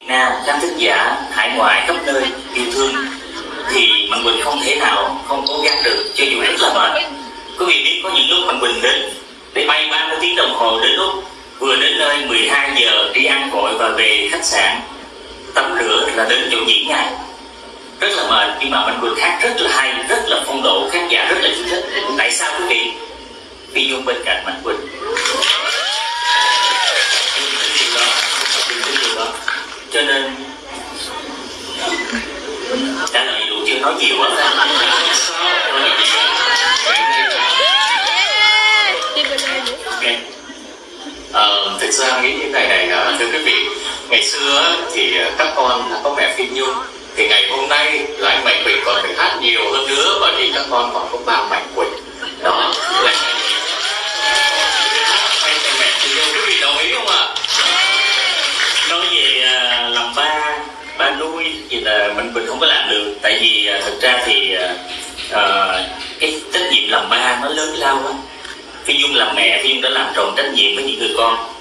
Nam, khán thính giả hải ngoại khắp nơi yêu thương thì Mạnh Quỳnh không thể nào không cố gắng được, cho dù rất là mệt. Quý vị biết có những lúc Mạnh Quỳnh đến để bay 30 tiếng đồng hồ, đến lúc vừa đến nơi 12 giờ đi ăn vội và về khách sạn tắm rửa là đến chỗ diễn ngay. Rất là mệt, nhưng mà Mạnh Quỳnh hát rất là hay, rất là phong độ, khán giả rất là yêu thích. Tại sao quý vị? Phi Nhung bên cạnh Mạnh Quỳnh. Cho nên trả lời đủ chưa, nói nhiều quá phải. Thực ra nghĩ như này thưa quý vị, ngày xưa thì các con đã có mẹ Phi Nhung, thì ngày hôm nay là anh Mạnh Quỳnh còn phải hát nhiều hơn nữa, bởi vì các con còn có ba Mạnh Quỳnh. Đó là mẹ Phi Nhung, quý vị đồng ý không ạ? Nói về làm ba nuôi thì là Mạnh Quỳnh không có làm được, tại vì thực ra thì cái trách nhiệm làm ba nó lớn lao quá. Phi Nhung làm mẹ, Phi Nhung đã làm tròn trách nhiệm với những người con.